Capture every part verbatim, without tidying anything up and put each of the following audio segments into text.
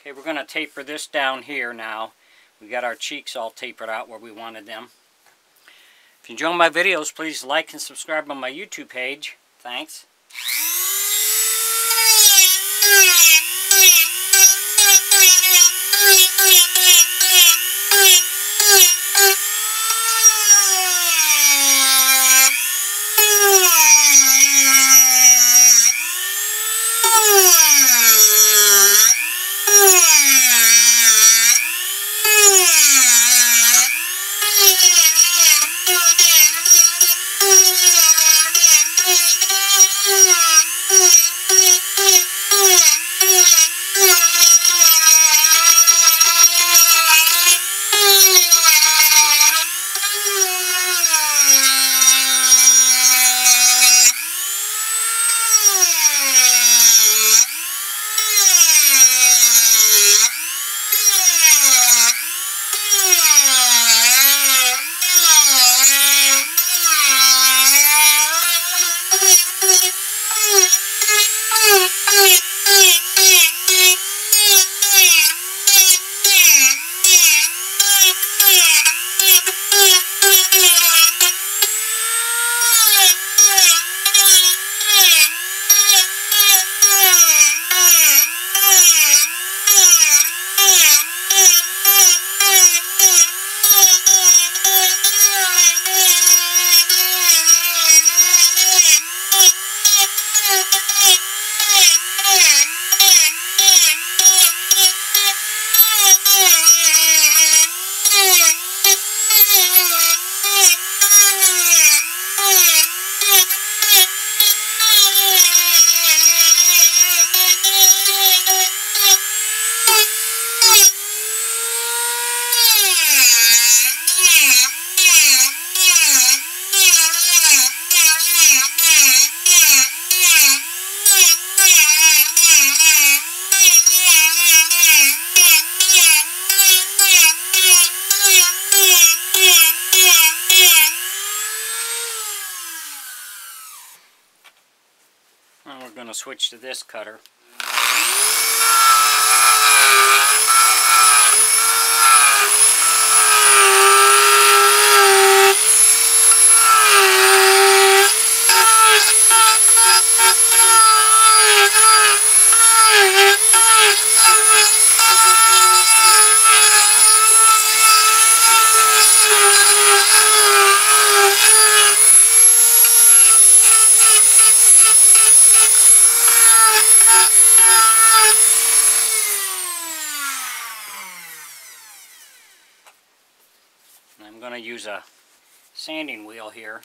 Okay, we're going to taper this down here now. We got our cheeks all tapered out where we wanted them. If you enjoy my videos, please like and subscribe on my YouTube page. Thanks. And we're going to switch to this cutter. I'm going to use a sanding wheel here.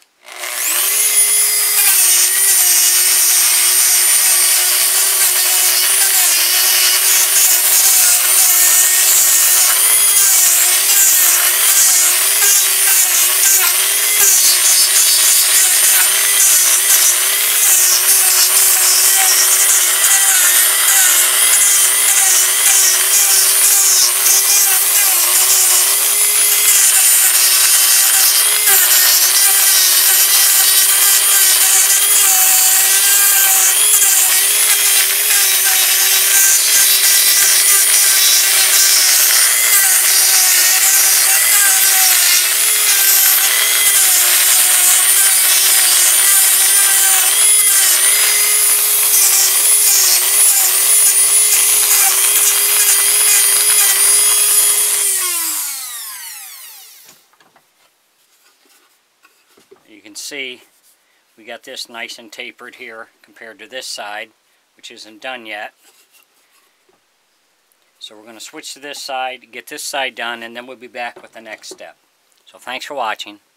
You can see we got this nice and tapered here compared to this side, which isn't done yet. So we're going to switch to this side, get this side done, and then we'll be back with the next step. So thanks for watching.